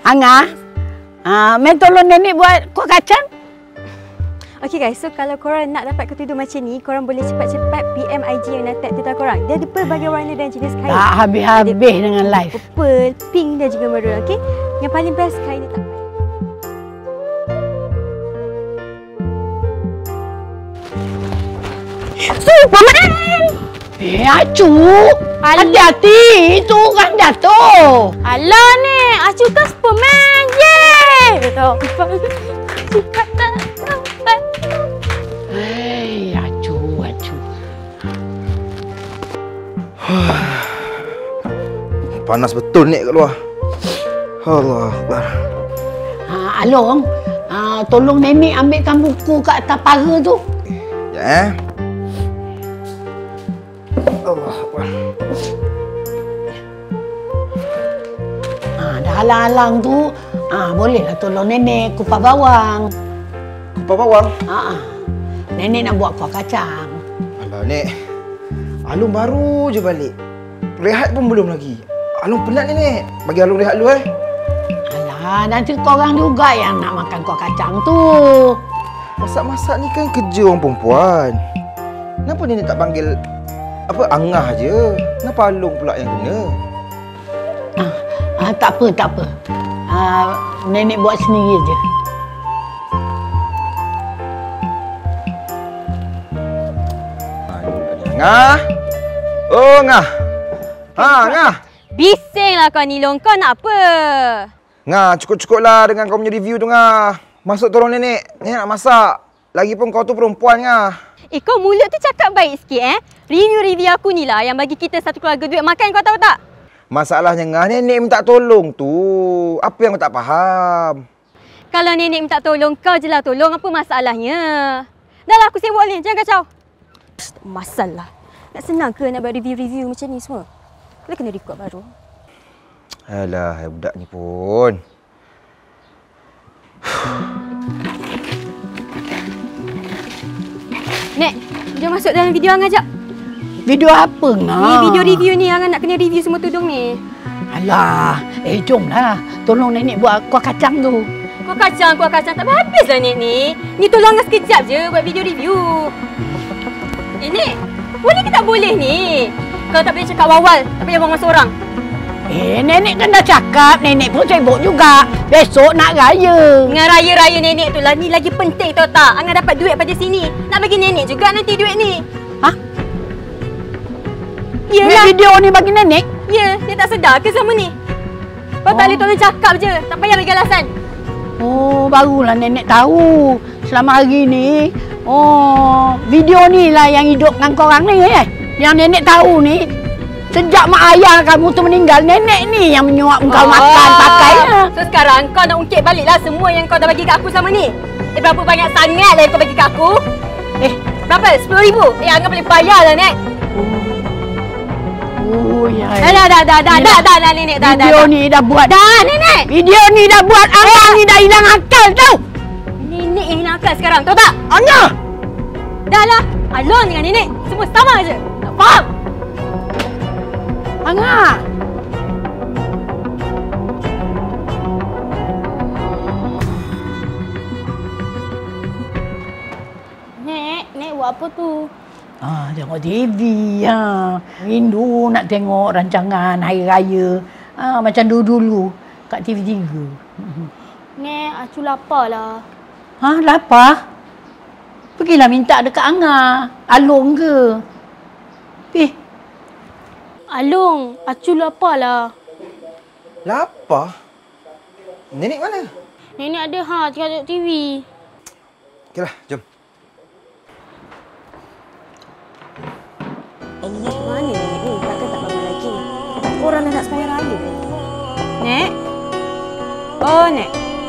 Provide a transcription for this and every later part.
Angah, main tolong nenek buat kuah kacang. Okey guys, so kalau korang nak dapat ketuduh macam ni, korang boleh cepat-cepat PM IG yang Natek Tita korang. Dia ada pelbagai warna dan jenis kain. Tak habis-habis dengan live. Purple, pink dan juga maroon. Okey, yang paling best kain ni tak payah. Superman! Acu! Hati-hati! Itu kan jatuh! Alah ni, Acu kan Superman! Yeay! Betul. Hei, Acu. Panas betul ni kat luar. Allah Akbar. Along, tolong nenek ambilkan buku kat atas paha tu. Ya, Allah Akbar. Dah halang-halang tu, bolehlah tolong nenek kupas bawang. Kupas bawang? Nenek nak buat kuah kacang. Alah, Nek. Alung baru je balik. Rehat pun belum lagi. Alung penat ni, Nek. Bagi Alung rehat dulu, Alah, nanti korang juga yang nak makan kuah kacang tu. Masak-masak ni kan kerja orang perempuan. Kenapa Nenek tak panggil Angah je? Kenapa Alung pula yang kena? Tak apa. Nenek buat sendiri je. Angah! Oh, Angah! Angah! Bisinglah kau ni, Long. Kau nak apa? Ngah, cukup-cukuplah dengan kau punya review tu, Ngah. Masuk tolong Nenek. Nenek nak masak. Lagipun kau tu perempuan, Ngah. Kau mulut tu cakap baik sikit, Review-review aku ni lah yang bagi kita satu keluarga duit makan, kau tahu tak? Masalahnya, Ngah, Nenek minta tolong tu. Apa yang kau tak faham? Kalau Nenek minta tolong, kau je lah tolong. Apa masalahnya? Dah lah, aku sibuk ni. Jangan kacau. Masalah. Nak senang ke nak buat review-review macam ni semua? Kalau kena record baru. Alah, budak ni pun. Nek, jom masuk dalam video Angah jap. Video apa, Ngah? Ni video review ni, Angah nak kena review semua tudung ni. Alah, jomlah. Tolong nenek buat kuah kacang tu. Kuah kacang. Tak habis lah Nek ni. Ni tolong Angah sekejap je buat video review. Nek, boleh ke tak boleh ni? Kalau tak boleh cakap awal, tak payah buang masa orang. Nenek kan dah cakap, nenek pun sibuk juga. Besok nak raya. Dengan raya-raya nenek tu lah, ni lagi penting tahu tak? Angah dapat duit pada sini. Nak bagi nenek juga nanti duit ni. Yelah. Video ni bagi nenek? Ya, dia tak sedar ke sama ni? Kau tak boleh tolong cakap je. Tak payah bagi alasan. Oh, barulah nenek tahu. Selama hari ni, video ni lah yang hidup dengan korang ni, Yang nenek tahu ni, sejak mak ayah kamu tu meninggal, nenek ni yang menyuap kau makan, pakai. So sekarang kau nak ungkit baliklah semua yang kau dah bagi kat aku selama ni. Berapa banyak sangat lah yang kau bagi kat aku? Berapa? 10,000? Angah boleh bayar lah, Nek. Oh, ya. Dah, Nenek. Video ni dah buat. Dah, Nenek. Video ni dah buat. Angah ni dah hilang akal tau. Nenek yang hilang akal sekarang, tahu tak? Angah! Dah lah. Alon dengan Nenek. Semua sama je. Tak faham? Angah! Nek buat apa tu? Tengok TV. Rindu nak tengok rancangan Hari Raya. Macam dulu-dulu kat TV3. Nek, Acu lapar lah. Lapar? Pergilah minta dekat Angah. Along ke? Along, Acu lapar lah. Lapar? Nenek mana? Nenek ada tengah tengok TV. Okeylah, jom. Mana Nenek ni? Takkan tak bangun lagi. Orang dah nak sembahyang raya. Nek? Oh, Nek.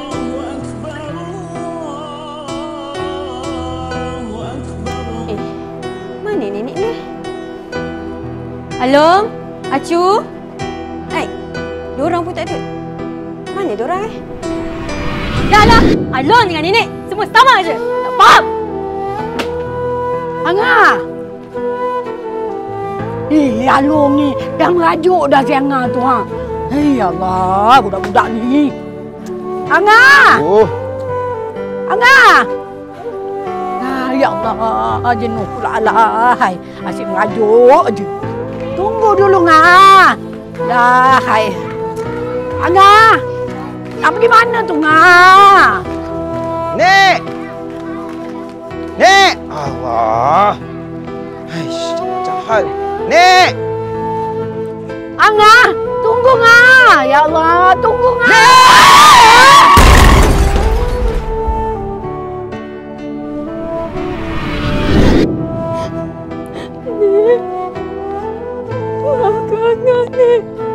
Mana Nenek ni? Along? Acu? Diorang pun tak ada. Mana diorang Dah lah! Along dengan Nenek. Semua sama je. Tak faham? Angah! Along ni dah merajuk dah si Angah tu. Hei Allah, budak-budak ni. Angah! Oh, Angah! Ah, ya Allah, jenuh pula lah. Hai, asyik mengajuk je. Tunggu dulu, Ngah. Lah, hai. Angah! Nak pergi mana tu, Ngah? Nek! Nek! Allah. Haish, macam hal. Nek! Angah! Tunggu, Ngah. Ya Allah, tunggu, Ngah. Maafkan Angah, Nek.